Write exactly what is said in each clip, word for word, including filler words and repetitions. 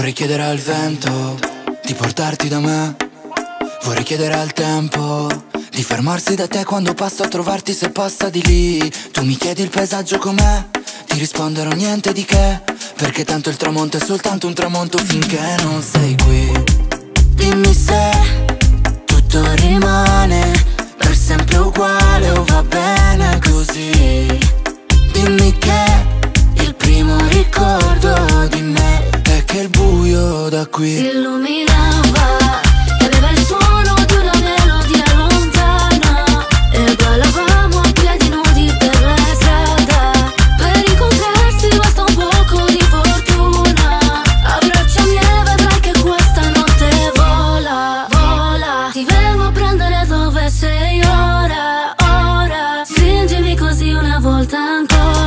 Vorrei chiedere al vento di portarti da me. Vorrei chiedere al tempo di fermarsi da te quando passo a trovarti, se passa di lì. Tu mi chiedi il paesaggio com'è, ti risponderò niente di che, perché tanto il tramonto è soltanto un tramonto finché non sei qui. Dimmi se tutto rimane per sempre uguale o va bene così. Dimmi che il primo ricordo di me è che il buio da qui si illuminava e aveva il suono di una melodia lontana, e ballavamo a piedi nudi per la strada. Per incontrarsi basta un poco di fortuna. Abbracciami e vedrai che questa notte vola, vola. Ti vengo a prendere dove sei ora, ora. Stringimi così una volta ancora.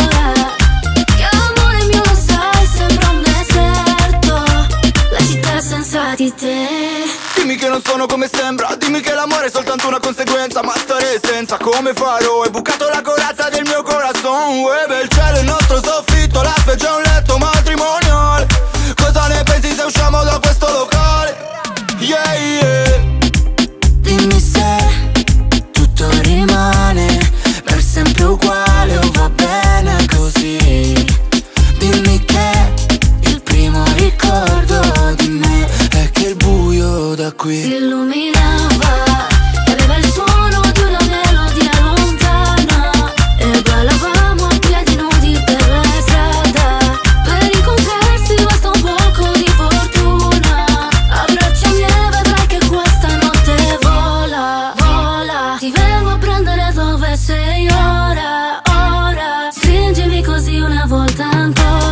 Di te. Dimmi che non sono come sembra, dimmi che l'amore è soltanto una conseguenza, ma stare senza come farò? Hai bucato la corazza del mio corazon. Uè, il cielo è il nostro soffitto, la spiaggia è un letto matrimonial. Cosa ne pensi se usciamo da questo locale? Yeah, yeah. Dimmi se tutto rimane per sempre uguale o va bene così. Dimmi che il primo ricordo di me è che il buio da qui si illuminava e aveva il suono di una melodia lontana, e ballavamo a piedi nudi per la strada. Per incontrarsi basta un poco di fortuna. Abbracciami e vedrai che questa notte vola, vola. Ti vengo a prendere dove sei ora, ora. Stringimi così una volta ancora.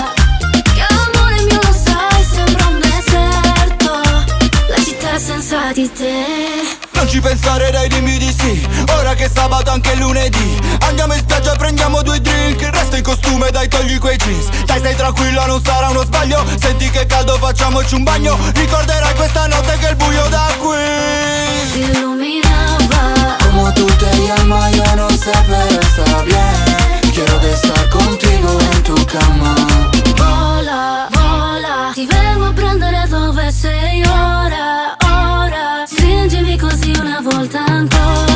Senza di te non ci pensare, dai, dimmi di sì. Ora che è sabato anche lunedì, andiamo in spiaggia, prendiamo due drink. Resta in costume, dai, togli quei jeans. Dai, stai tranquilla, non sarà uno sbaglio. Senti che caldo, facciamoci un bagno. Ricorderai questa notte che il buio da qui si illuminaba. Como tú te llamas, yo no sé, pero está bien. Quiero estar contigo en tu cama. Vola, vola. Ti vengo a prendere dove sei ora, ora. Stringimi così una volta ancora.